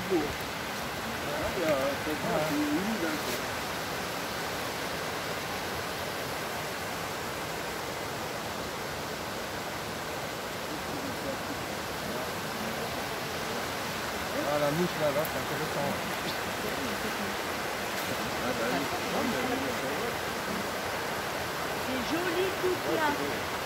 beau. C'est humide, hein. Ah, la mouche là-bas, c'est intéressant. C'est joli tout là.